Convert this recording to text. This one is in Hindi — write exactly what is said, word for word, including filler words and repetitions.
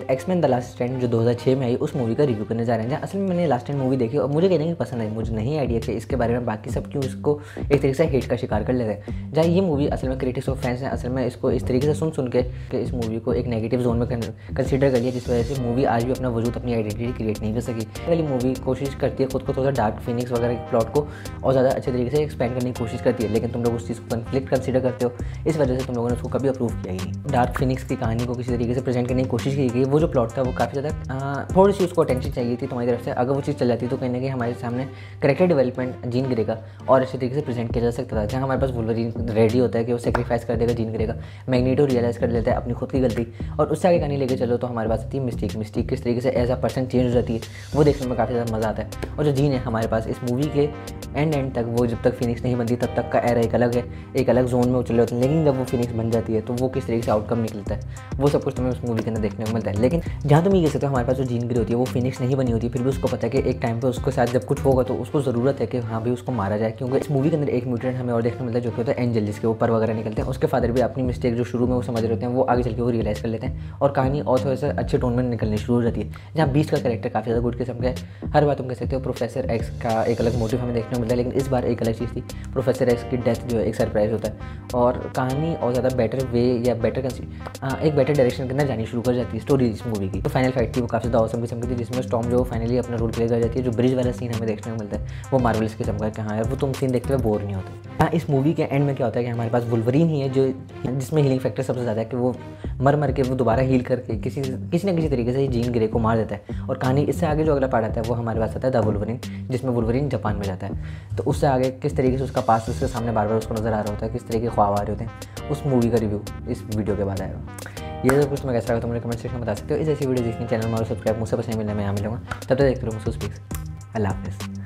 एक्समैन द लास्ट स्टैंड जो दो हज़ार छह में आई उस मूवी का रिव्यू करने जा रहे हैं। जहाँ असल में मैंने लास्ट स्टैंड मूवी देखी और मुझे कहने की पसंद आई, मुझे नहीं आइडिया कि इसके बारे में बाकी सब क्यों इसको एक तरीके से हेट का शिकार कर लेते हैं। जहाँ ये मूवी असल में क्रिटिक्स और फैंस ने असल में इसको इस तरीके से सुन सुन के कि इस मूवी को एक नेगेटिव जोन में कंसिडर कर लिया, जिस वजह से मूवी आज भी अपना वजूद, अपनी आइडेंटिटी क्रिएट नहीं कर सकी। वाली मूवी कोशिश करती है खुद को थोड़ा डार्क फिनिक्स वगैरह के प्लॉट को और ज़्यादा अच्छे तरीके से एक्सपेंड करने की कोशिश करती है, लेकिन तुम लोग उस चीज़ को कन्फ्लिक्ट कंसिडर करते हो, इस वजह से तुम लोगों ने उसको कभी अप्रूव किया ही नहीं। डार्क फिनिक्स की कहानी को किसी तरीके से प्रेजेंट करने की कोशिश की गई, वो जो प्लॉट था वो काफ़ी ज़्यादा थोड़ी सी उसको अटेंशन चाहिए थी तुम्हारी तरफ से। अगर वो चीज़ चल जाती तो कहीं ना कहीं हमारे सामने करेक्टर डेवलपमेंट जीन ग्रे का और अच्छे तरीके से प्रेजेंट किया जा सकता था। जहाँ हमारे पास वुल्वरीन रेडी होता है कि वो सेक्रीफाइस कर देगा जीन ग्रे का, मैग्नीटो रियलाइज़ कर लेता है अपनी खुद की गलती और उससे आगे कहानी लेके चलो तो हमारे पास आती है मिस्टेक। मिस्टेक किस तरीके से एज अ पर्सन चेंज हो जाती है वो देखने में काफ़ी ज़्यादा मज़ा आता है। और जो जीन है हमारे पास इस मूवी के एंड एंड तक, वो जब तक फिनिक्स नहीं बनती तब तक का एरा एक अलग है, एक अलग जोन में वो चले होते हैं, लेकिन जब वो फिनिक्स बन जाती है तो वो किस तरीके से आउटकम निकलता है वो सब कुछ तुम्हें उस मूवी के अंदर देखने को मिलता है। लेकिन जहाँ तुम ये कह सकते हो हमारे पास जो जीन ग्रे होती है वो फिनिक्स नहीं बनी होती, फिर भी उसको पता है कि एक टाइम पर उसके साथ जब कुछ होगा तो उसको ज़रूरत है कि हाँ भी उसको मारा जाए, क्योंकि इस मूवी के अंदर एक म्यूटेंट हमें और देखने को मिलता है जो कि होता है एंजल, जिसके ऊपर वगैरह निकलते हैं। उसके फादर भी अपनी मिस्टेक जो शुरू में वो समझ रहे होते हैं वो आगे चल के वो रियलाइज़ कर लेते हैं और कहानी और थोड़ा सा अच्छे टोन में निकलनी शुरू हो जाती है। जहाँ बीच का कैरेक्टर काफ़ी ज़्यादा गुड किस्म का है। हर बार तुम कह सकते हो प्रोफेसर एक्स का एक अलग मोटिव हमें देखने को मिलता है, लेकिन इस बार एक अलग चीज़ थी। प्रोफेसर एक्स की डेथ जो है एक सरप्राइज होता है और कहानी और ज़्यादा बेटर वे या बेटर एक बेटर डायरेक्शन के अंदर जानी शुरू कर जाती है स्टोरी इस मूवी की। तो फाइनल फाइट थी वो काफ़ी ज़्यादा औसम किस्म की थी, जिसमें स्टॉर्म जो फाइनली अपना रोल प्ले कर जाती है। जो ब्रिज वाला सीन हमें देखने को मिलता है वो मार्वल्स किस्म का है कि हाँ यार वो तुम सीन देखते हुए बोर नहीं होते। हाँ, इस मूवी के एंड में क्या होता है कि हमारे पास वुल्वरीन ही है जो जिसमें हीलिंग फैक्टर सबसे ज़्यादा है कि वो मर मर के वो दोबारा हील करके किसी किसी न किसी तरीके से जीन ग्रे को मार देता है। और कहानी इससे आगे जो अगला पार्ट आता है वो हमारे पास आता है द वुल्वरीन, जिसमें वुल्वरीन जापान में जाता है। तो उससे आगे किस तरीके से उसका पास उसके सामने बार बार उसको नज़र आ रहा होता है, किस तरीके के ख्वाब आ रहे होते हैं, उस मूवी का रिव्यू इस वीडियो के बाद आएगा। ये सब कुछ मैं कैसा लगा तो मुझे कमेंट सेक्शन में बता सकते हो। इस ऐसी वीडियो देखने चैनल में और सब्सक्राइब मुझसे पसंद मिलने में यहाँ मिलूंगा। तब तक देखते रहो मुझसे स्पीक्स। अल्लाह हाफ़िज़।